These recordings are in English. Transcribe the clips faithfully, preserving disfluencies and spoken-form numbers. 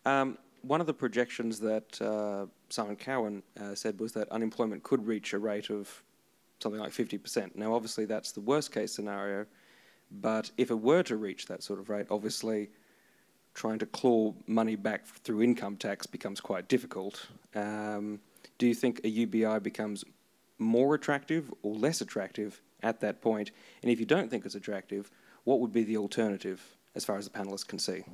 Um, one of the projections that uh, Simon Cowen uh, said was that unemployment could reach a rate of something like fifty percent. Now, obviously, that's the worst case scenario, but if it were to reach that sort of rate, obviously, trying to claw money back through income tax becomes quite difficult. Um, do you think a U B I becomes more attractive or less attractive at that point? And if you don't think it's attractive, what would be the alternative as far as the panelists can see?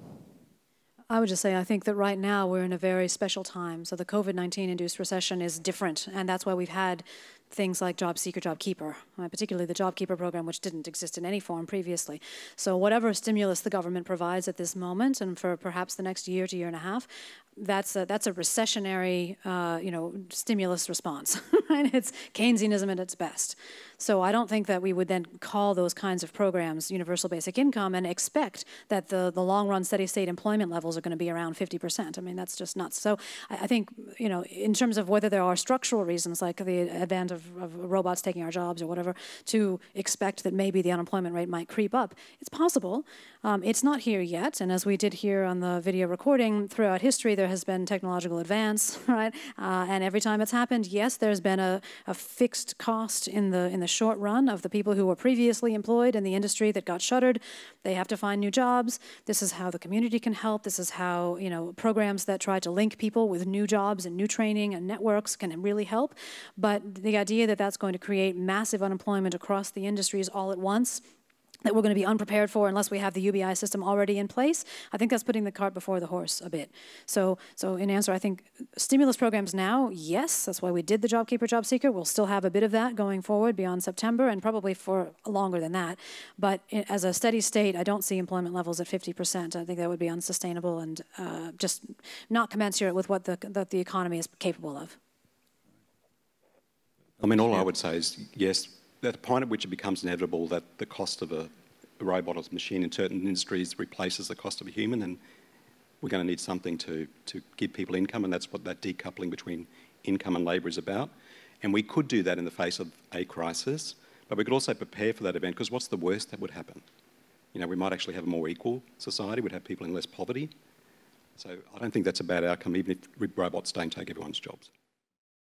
I would just say I think that right now we're in a very special time. So the COVID nineteen induced recession is different, and that's why we've had things like Job Seeker, Job Keeper, uh, particularly the Job Keeper program, which didn't exist in any form previously. So whatever stimulus the government provides at this moment, and for perhaps the next year to year and a half, that's a, that's a recessionary, uh, you know, stimulus response. Right? It's Keynesianism at its best. So I don't think that we would then call those kinds of programs universal basic income and expect that the, the long-run steady-state employment levels are going to be around fifty percent. I mean, that's just nuts. So I, I think, you know, in terms of whether there are structural reasons, like the advent of, of robots taking our jobs or whatever, to expect that maybe the unemployment rate might creep up, it's possible. Um, it's not here yet, and as we did hear on the video recording, throughout history there has been technological advance, right? Uh, and every time it's happened, yes, there's been a, a fixed cost in the in the short run of the people who were previously employed in the industry that got shuttered. They have to find new jobs. This is how the community can help. This is how, you know, programs that try to link people with new jobs and new training and networks can really help. But the idea that that's going to create massive unemployment across the industries all at once, that we're going to be unprepared for unless we have the U B I system already in place, I think that's putting the cart before the horse a bit. So, so in answer, I think stimulus programs now, yes, that's why we did the Job Keeper, Job Seeker. We'll still have a bit of that going forward beyond September and probably for longer than that. But as a steady state, I don't see employment levels at fifty percent. I think that would be unsustainable and uh, just not commensurate with what the, that the economy is capable of. I mean, all I would say is, yes, at the point at which it becomes inevitable that the cost of a, a robot or machine in certain industries replaces the cost of a human, and we're going to need something to, to give people income, and that's what that decoupling between income and labour is about. And we could do that in the face of a crisis, but we could also prepare for that event, because what's the worst that would happen? You know, we might actually have a more equal society, we'd have people in less poverty. So I don't think that's a bad outcome, even if robots don't take everyone's jobs.